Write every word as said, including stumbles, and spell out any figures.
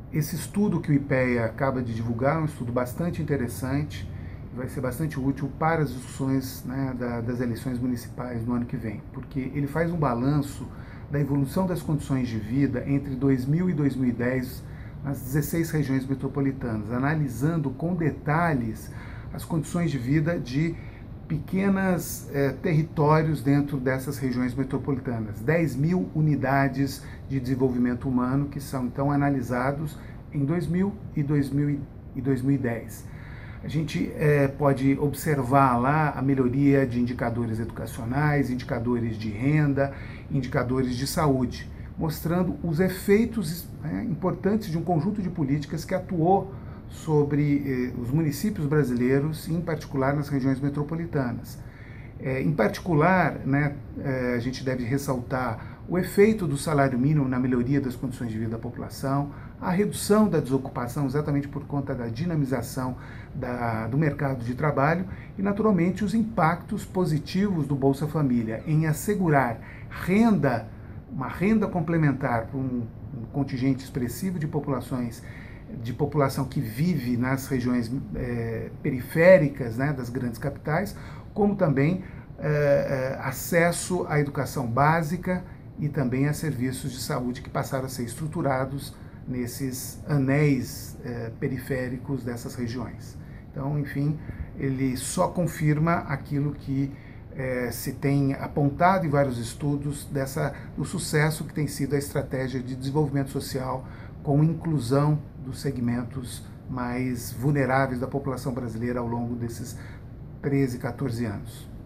Esse estudo que o IPEA acaba de divulgar é um estudo bastante interessante, vai ser bastante útil para as discussões, né, da, das eleições municipais no ano que vem, porque ele faz um balanço da evolução das condições de vida entre dois mil e dois mil e dez nas dezesseis regiões metropolitanas, analisando com detalhes as condições de vida de pequenos eh, territórios dentro dessas regiões metropolitanas, dez mil unidades de desenvolvimento humano que são então analisados em dois mil e dois mil e dez. A gente eh, pode observar lá a melhoria de indicadores educacionais, indicadores de renda, indicadores de saúde, mostrando os efeitos, né, importantes de um conjunto de políticas que atuou sobre eh, os municípios brasileiros, em particular nas regiões metropolitanas. É, em particular, né, é, a gente deve ressaltar o efeito do salário mínimo na melhoria das condições de vida da população, a redução da desocupação exatamente por conta da dinamização da, do mercado de trabalho e, naturalmente, os impactos positivos do Bolsa Família em assegurar renda, uma renda complementar para um, um contingente expressivo de populações de população que vive nas regiões é, periféricas, né, das grandes capitais, como também é, acesso à educação básica e também a serviços de saúde que passaram a ser estruturados nesses anéis é, periféricos dessas regiões. Então, enfim, ele só confirma aquilo que é, se tem apontado em vários estudos dessa, do sucesso que tem sido a estratégia de desenvolvimento social com inclusão dos segmentos mais vulneráveis da população brasileira ao longo desses treze, quatorze anos.